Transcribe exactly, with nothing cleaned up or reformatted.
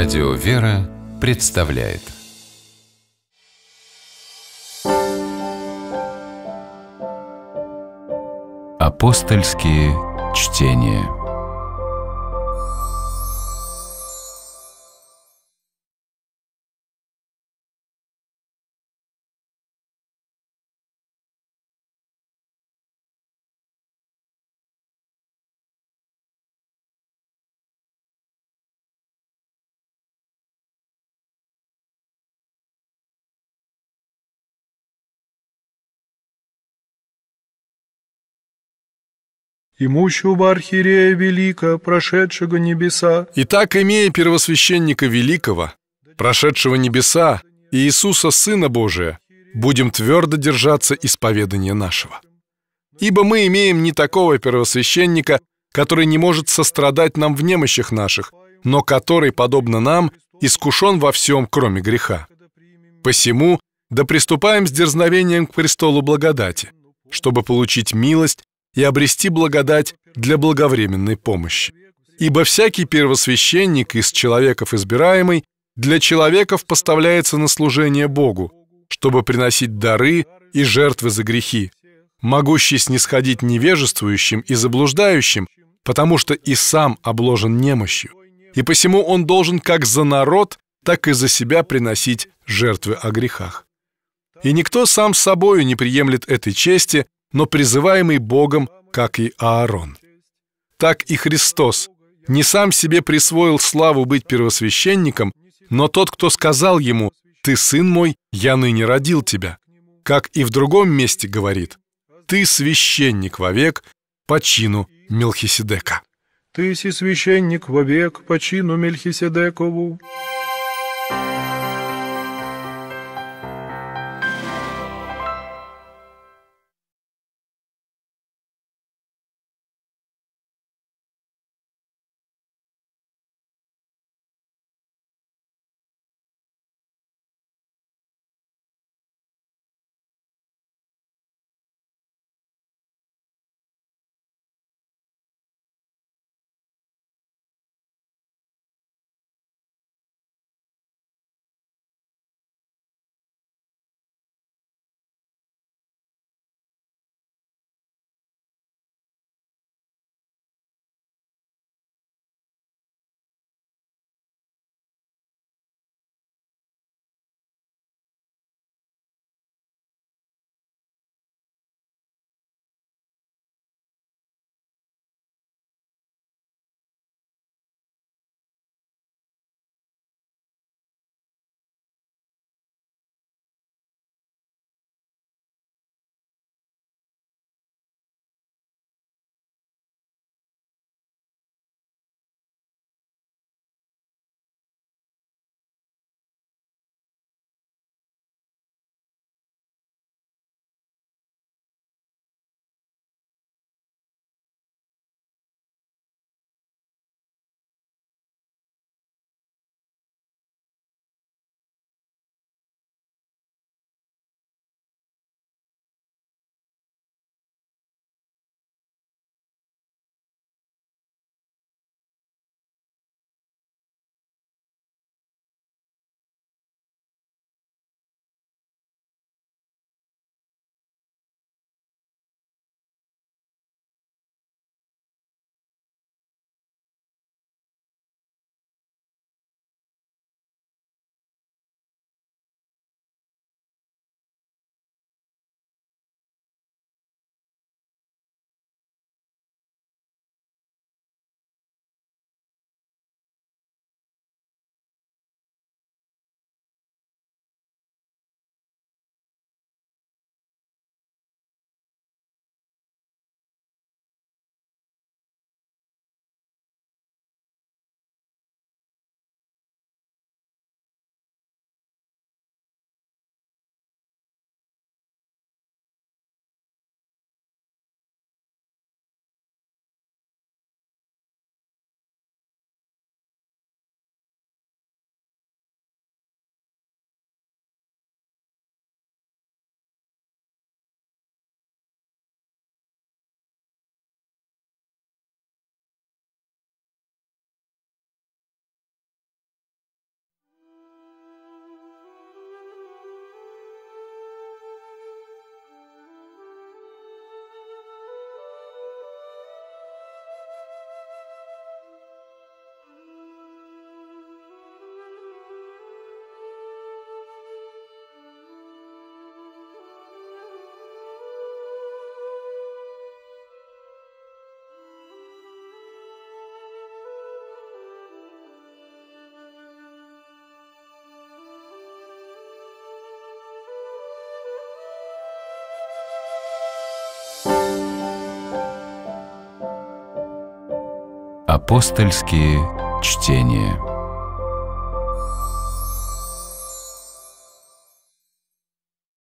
Радио «Вера» представляет Апостольские чтения. Имущего архиерея велика, прошедшего небеса. Итак, имея первосвященника великого, прошедшего небеса, и Иисуса, Сына Божия, будем твердо держаться исповедания нашего. Ибо мы имеем не такого первосвященника, который не может сострадать нам в немощах наших, но который, подобно нам, искушен во всем, кроме греха. Посему да приступаем с дерзновением к престолу благодати, чтобы получить милость и обрести благодать для благовременной помощи. Ибо всякий первосвященник из человеков избираемый для человеков поставляется на служение Богу, чтобы приносить дары и жертвы за грехи, могущий снисходить невежествующим и заблуждающим, потому что и сам обложен немощью. И посему он должен как за народ, так и за себя приносить жертвы о грехах. И никто сам с собою не приемлет этой чести, но призываемый Богом, как и Аарон. Так и Христос не сам себе присвоил славу быть первосвященником, но тот, кто сказал ему: «Ты, сын мой, я ныне родил тебя», как и в другом месте говорит: «Ты священник вовек по чину Мелхиседека». Ты си священник вовек по чину Мельхиседекову. Апостольские чтения.